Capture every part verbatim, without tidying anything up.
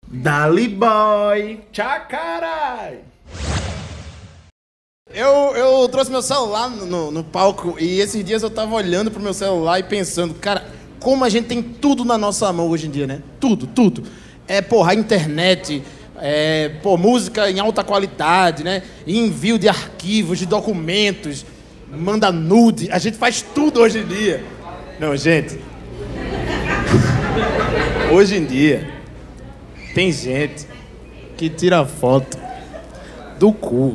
Dali boy! Tchau, carai! Eu, eu trouxe meu celular no, no, no palco e esses dias eu tava olhando pro meu celular e pensando, cara, como a gente tem tudo na nossa mão hoje em dia, né? Tudo, tudo. É, porra, a internet, é, pô, música em alta qualidade, né? Envio de arquivos, de documentos, manda nude, a gente faz tudo hoje em dia. Não, gente. Hoje em dia, tem gente que tira foto do cu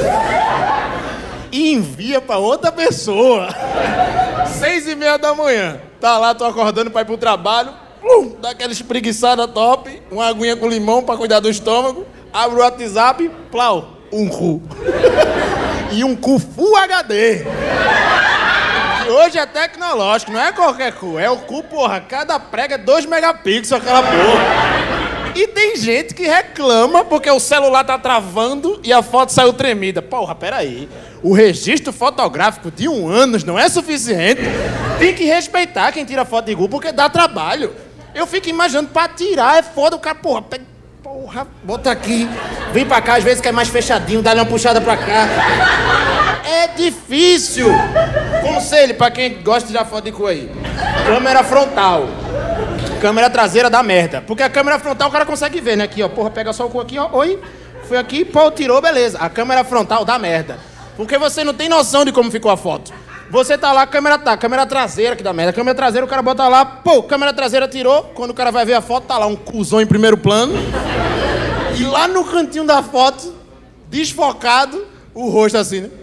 e envia pra outra pessoa. Seis e meia da manhã. Tá lá, tô acordando pra ir pro trabalho. Plum, dá aquela espreguiçada top. Uma aguinha com limão pra cuidar do estômago. Abre o WhatsApp, plau, um cu. E um cu Full H D. E hoje é tecnológico, não é qualquer cu. É o cu, porra, cada prega é dois megapixels aquela porra. E tem gente que reclama porque o celular tá travando e a foto saiu tremida. Porra, peraí. O registro fotográfico de um ano não é suficiente. Tem que respeitar quem tira foto de cu porque dá trabalho. Eu fico imaginando, pra tirar é foda, o cara, porra, pega, porra, bota aqui, vem pra cá, às vezes quer mais fechadinho, dá-lhe uma puxada pra cá. É difícil. Conselho pra quem gosta de tirar foto de cu aí. Câmera frontal. Câmera traseira dá merda. Porque a câmera frontal o cara consegue ver, né? Aqui, ó. Porra, pega só o cu aqui, ó. Oi. Foi aqui, pô, tirou, beleza. A câmera frontal dá merda. Porque você não tem noção de como ficou a foto. Você tá lá, a câmera tá. Câmera traseira que dá merda. A câmera traseira o cara bota lá, pô, câmera traseira tirou. Quando o cara vai ver a foto, tá lá um cuzão em primeiro plano. E lá no cantinho da foto, desfocado, o rosto assim, né?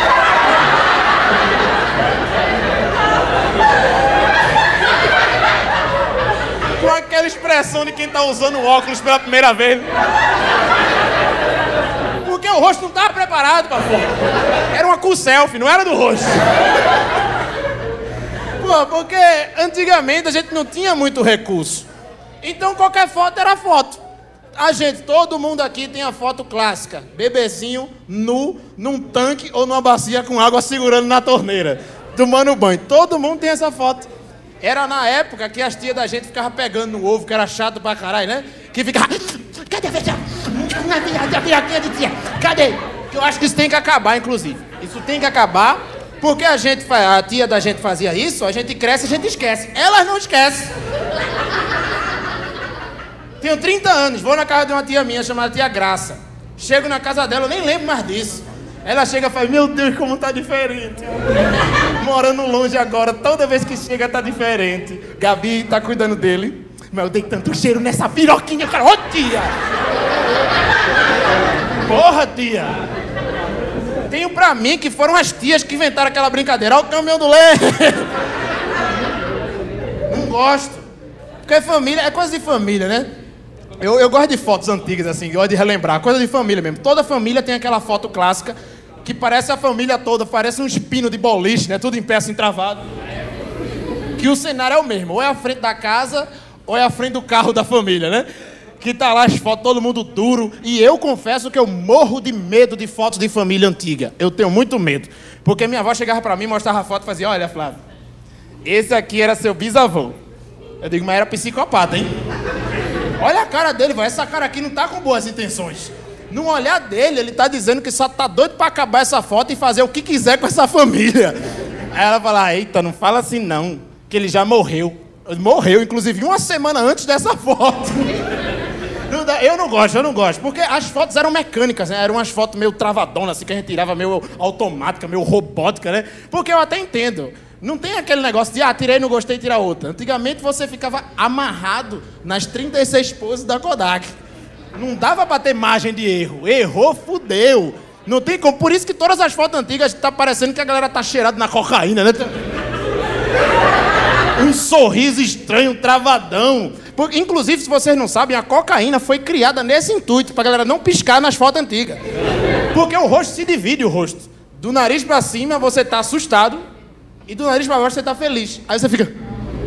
Com aquela expressão de quem tá usando óculos pela primeira vez. Porque o rosto não tava preparado pra foto. Era uma cu selfie, não era do rosto. Pô, porque antigamente a gente não tinha muito recurso. Então qualquer foto era foto. A gente, todo mundo aqui tem a foto clássica. Bebezinho, nu, num tanque ou numa bacia com água segurando na torneira. Tomando banho. Todo mundo tem essa foto. Era na época que as tias da gente ficavam pegando no ovo, que era chato pra caralho, né? Que ficava... Cadê a feijão? Cadê de tia? Cadê? Eu acho que isso tem que acabar, inclusive. Isso tem que acabar, porque a gente, a tia da gente fazia isso, a gente cresce, a gente esquece. Elas não esquecem. Tenho trinta anos, vou na casa de uma tia minha chamada Tia Graça. Chego na casa dela, eu nem lembro mais disso. Ela chega e fala, meu Deus, como tá diferente. Morando longe agora, toda vez que chega tá diferente. Gabi tá cuidando dele. Mas eu dei tanto cheiro nessa piroquinha, cara. Ô, tia! Porra, tia! Tenho pra mim que foram as tias que inventaram aquela brincadeira. Olha o caminhão do leite! Não gosto. Porque família, é coisa de família, né? Eu, eu gosto de fotos antigas, assim, gosto de relembrar. Coisa de família mesmo. Toda família tem aquela foto clássica que parece a família toda, parece um espino de boliche, né? Tudo em pé, assim, travado. Que o cenário é o mesmo. Ou é a frente da casa, ou é a frente do carro da família, né? Que tá lá as fotos, todo mundo duro. E eu confesso que eu morro de medo de fotos de família antiga. Eu tenho muito medo. Porque minha avó chegava pra mim, mostrava a foto e fazia, olha, Flávio, esse aqui era seu bisavô. Eu digo, mas era psicopata, hein? Olha a cara dele, vai. Essa cara aqui não tá com boas intenções. No olhar dele, ele tá dizendo que só tá doido pra acabar essa foto e fazer o que quiser com essa família. Aí ela fala, eita, não fala assim não, que ele já morreu. Ele morreu, inclusive, uma semana antes dessa foto. Eu não gosto, eu não gosto. Porque as fotos eram mecânicas, né? Eram umas fotos meio travadonas, assim, que a gente tirava meio automática, meio robótica, né? Porque eu até entendo. Não tem aquele negócio de, ah, tirei, não gostei, tira outra. Antigamente você ficava amarrado nas trinta e seis poses da Kodak. Não dava pra ter margem de erro. Errou, fudeu. Não tem como. Por isso que todas as fotos antigas tá parecendo que a galera tá cheirada na cocaína, né? Um sorriso estranho, travadão. Porque, inclusive, se vocês não sabem, a cocaína foi criada nesse intuito, pra galera não piscar nas fotos antigas. Porque o rosto se divide, o rosto. Do nariz pra cima você tá assustado, e do nariz pra baixo você tá feliz. Aí você fica...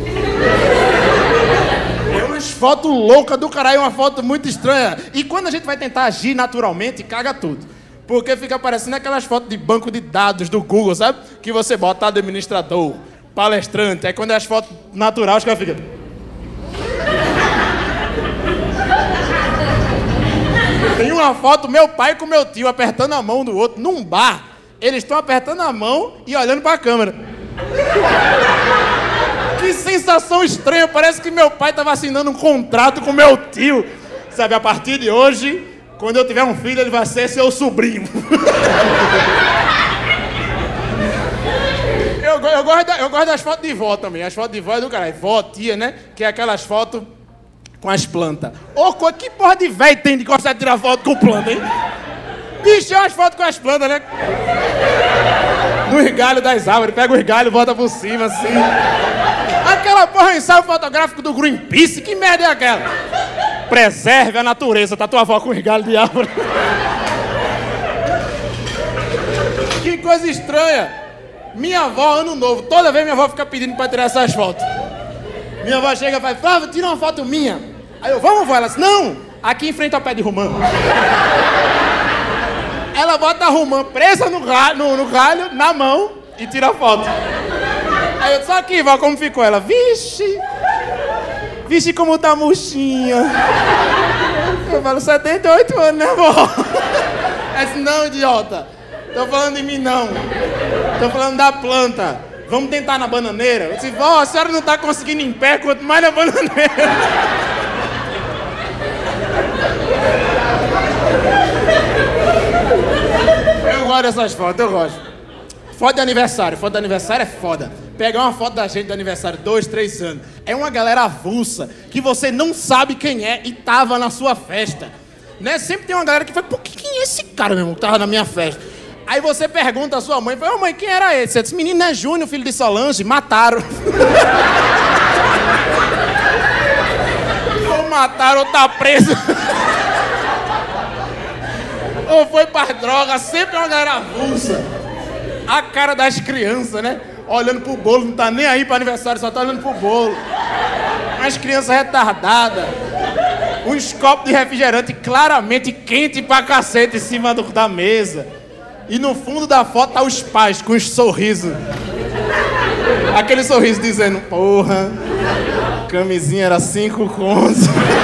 É umas fotos loucas do caralho, uma foto muito estranha. E quando a gente vai tentar agir naturalmente, caga tudo. Porque fica parecendo aquelas fotos de banco de dados do Google, sabe? Que você bota administrador, palestrante. Aí quando é as fotos naturais, os caras ficam... uma foto, meu pai com meu tio apertando a mão do outro num bar. Eles estão apertando a mão e olhando pra câmera. Que sensação estranha, parece que meu pai estava assinando um contrato com meu tio. Sabe, a partir de hoje, quando eu tiver um filho, ele vai ser seu sobrinho. eu, eu, gosto da, eu gosto das fotos de vó também, as fotos de vó é do caralho. Vó, tia, né? Que é aquelas fotos com as plantas. Ô, que porra de velho tem de gostar de tirar foto com planta, hein? Bicho, é umas fotos com as plantas, né? Nos galhos das árvores, pega os galhos, bota por cima, assim. Aquela porra é ensaio fotográfico do Greenpeace, que merda é aquela? Preserve a natureza, tá tua avó com os galhos de árvore. Que coisa estranha. Minha avó, ano novo, toda vez minha avó fica pedindo pra tirar essas fotos. Minha avó chega e fala, Flávio, tira uma foto minha. Aí eu, vamos, vó? Ela diz, não, aqui em frente ao pé de romã. Ela bota a romã presa no galho, no, no galho, na mão, e tira a foto. Aí eu disse, aqui, vó, como ficou? Ela, vixe, vixe como tá murchinha. Eu falo, setenta e oito anos, né, vó? Ela disse, não, idiota, tô falando de mim, não. Tô falando da planta. Vamos tentar na bananeira? Eu disse, vó, a senhora não tá conseguindo em pé, quanto mais na bananeira. Eu gosto dessas fotos, eu gosto. Foto de aniversário, foto de aniversário é foda. Pegar uma foto da gente de aniversário, dois, três anos. É uma galera avulsa, que você não sabe quem é e tava na sua festa. Né? Sempre tem uma galera que fala, pô, quem é esse cara, meu irmão, que tava na minha festa? Aí você pergunta à sua mãe, fala, ô mãe, quem era esse? Você disse, menino é Júnior, filho de Solange, mataram. Ou mataram ou tá preso. Ou foi para droga, sempre é uma galera avulsa. A cara das crianças, né? Olhando pro bolo, não tá nem aí para aniversário, só tá olhando pro bolo. As crianças retardadas. Uns copos de refrigerante claramente quente pra cacete em cima do, da mesa. E no fundo da foto tá os pais com os sorrisos. Aquele sorriso dizendo, porra, camisinha era cinco contos.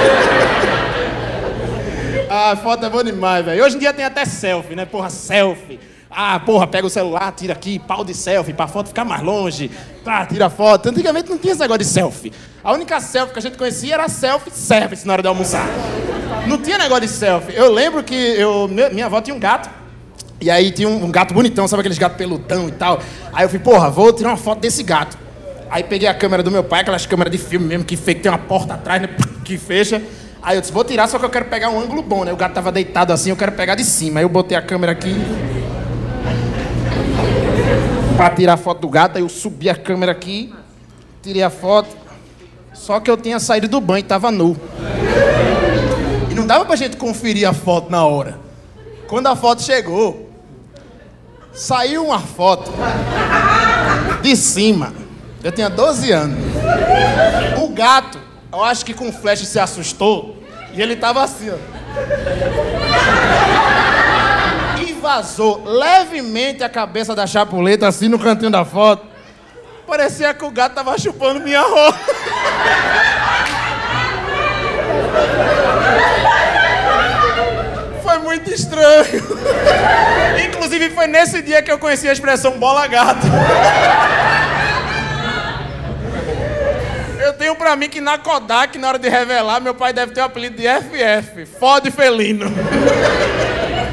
Ah, a foto é boa demais, velho. Hoje em dia tem até selfie, né? Porra, selfie. Ah, porra, pega o celular, tira aqui, pau de selfie, pra foto ficar mais longe. Tá, tira a foto. Antigamente não tinha esse negócio de selfie. A única selfie que a gente conhecia era selfie service na hora de almoçar. Não tinha negócio de selfie. Eu lembro que eu, minha avó tinha um gato. E aí tinha um, um gato bonitão, sabe aqueles gatos peludão e tal. Aí eu falei, porra, vou tirar uma foto desse gato. Aí peguei a câmera do meu pai, aquelas câmeras de filme mesmo, que tem uma porta atrás, né, que fecha. Aí eu disse, vou tirar, só que eu quero pegar um ângulo bom, né? O gato tava deitado assim, eu quero pegar de cima. Aí eu botei a câmera aqui pra tirar a foto do gato. Aí eu subi a câmera aqui, tirei a foto. Só que eu tinha saído do banho e tava nu. E não dava pra gente conferir a foto na hora. Quando a foto chegou, saiu uma foto de cima. Eu tinha doze anos. O gato, eu acho que com flash se assustou. E ele tava assim, ó. E vazou levemente a cabeça da chapuleta, assim, no cantinho da foto. Parecia que o gato tava chupando minha rola. Foi muito estranho. Inclusive, foi nesse dia que eu conheci a expressão bola gato. Eu tenho pra mim que na Kodak, na hora de revelar, meu pai deve ter o apelido de F F, fode felino.